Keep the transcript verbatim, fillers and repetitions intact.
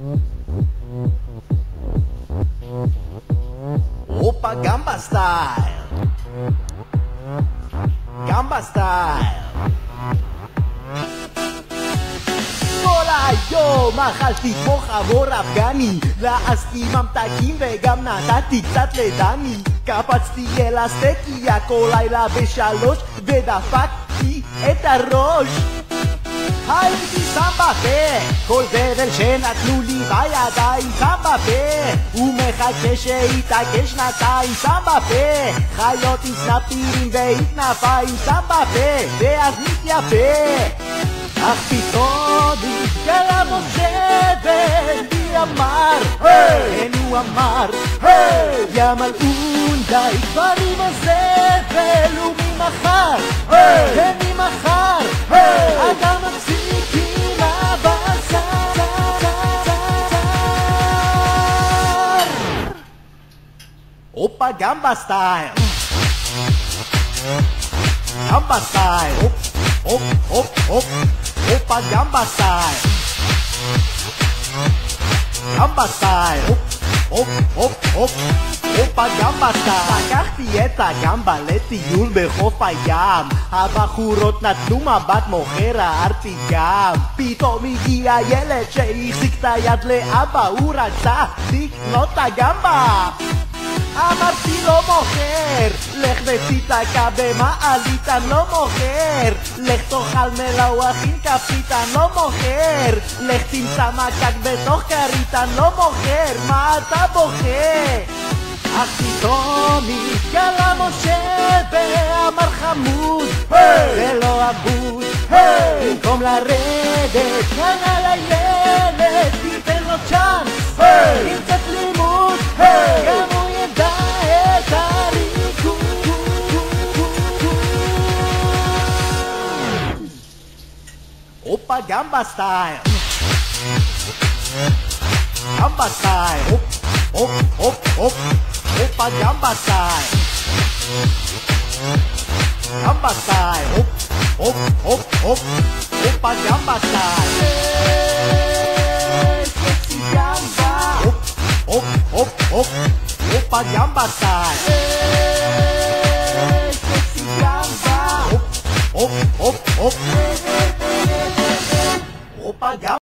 Opa Gamba Style, Gamba Style. כל היום אכלתי כמו חמור אפגני, לעסתי ממתקים וגם נתתי קצת לדני. קפצתי אל הסטקיה כל לילה בשלוש ודפקתי את הראש. הייתי שם בפה כל זבל שנתנו לי בידיים, שם בפה ומחכה שיתעקש שנתיים, שם בפה חיות עם סנפירים ועם כנפיים, שם בפה ואז מתייפה. אך פתאום התגלה משה ולי אמר, כן הוא אמר, ימלאון די דברים הזבל וממחר, וממחר אתה מפסיק עם הבשר. הופה גמבה סטייל, גמבה סטייל, הופ הופ הופ הופה גמבה סטייל, גמבה סטייל, הופ הופ הופ הופה גמבה סטייל. לקחתי את הגמבה לטיול בחוף הים, הבחורות נתנו מבט מוכר, הערתי גם. פתאום הגיע ילד שהחזיק את היד לאבא, הוא רצה לקנות את הגמבה. אמרתי לא מוכר, לך ותיתקע במעלית, אני לא מוכר. לך תאכל מלוח עם כפית, אני לא מוכר. לך תמצא מקק בתוך כרית, אני לא מוכר. מה אתה בוכה? אך פתאום התגלה משה ואמר חמוד, זה לא אבוד, במקום לרדת כאן על הילד תיתן לו צ'אנס, עם קצת לימוד גם הוא ידע את הריקוד. הופה גמבה סטייל, גמבה סטייל, הופ הופ הופ הופה גמבה סטייל, גמבה סטייל, הופ הופ הופ הופה גמבה סטייל. סקסי גמבה, הופ הופ הופ הופה גמבה סטייל. סקסי גמבה, הופ הופ הופ הופ הופה גמבה.